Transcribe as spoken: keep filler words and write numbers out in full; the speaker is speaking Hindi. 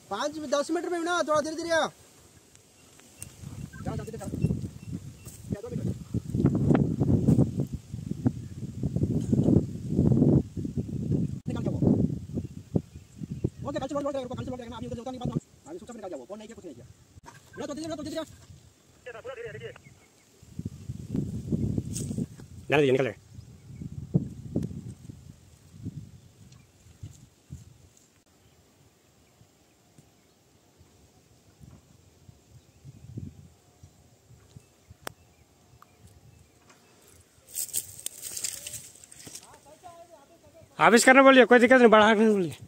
पाँच दस मीटर में ना, थोड़ा धीरे धीरे आओ। ओके, कल से लोड करेगा, कल से लोड करेगा। अभी उधर होता नहीं बात, अभी सूचना निकाल जाओ, फोन नहीं किया, कुछ नहीं किया। मेरा तो धीरे, तो धीरे पूरा धीरे धीरे जाने दीजिए, निकल रहे। ऑफिस करना बोलिए, कोई दिक्कत नहीं, बढ़ा नहीं बोलिए।